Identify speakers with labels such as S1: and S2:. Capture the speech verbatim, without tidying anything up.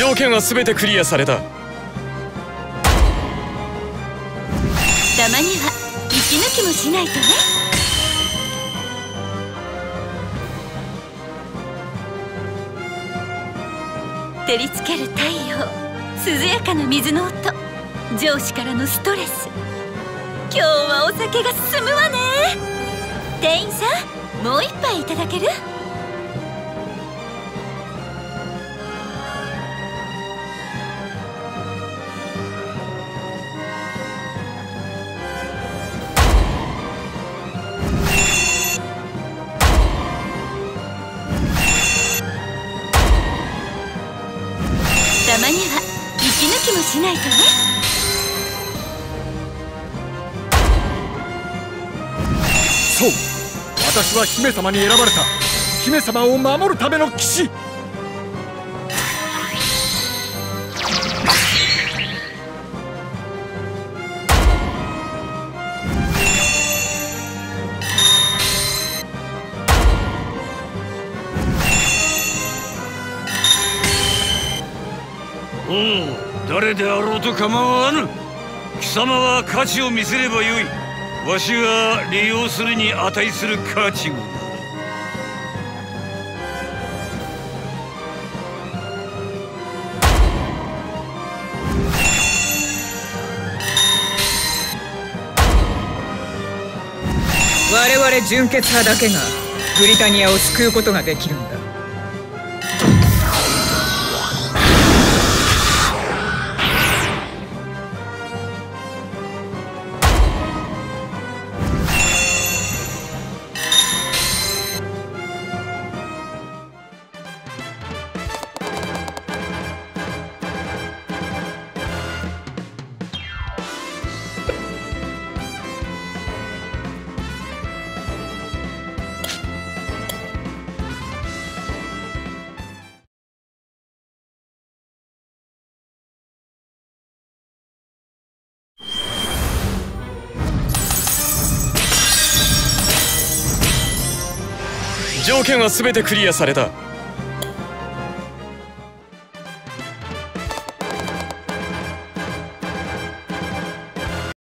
S1: 条件は全てクリアされた。た
S2: まには息抜きもしないとね。照りつける太陽、涼やかな水の音、上司からのストレス。今日はお酒が進むわね。店員さん、もう一杯いただける？たまには息抜きもしないとね。
S3: そう、私は姫様に選ばれた姫様を守るための騎士。
S4: おう、誰であろうと構わぬ。貴様は価値を見せればよい。わしが利用するに値する価値をな。
S5: 我々純血派だけがブリタニアを救うことができるんだ。
S1: 条件は全てクリアされた。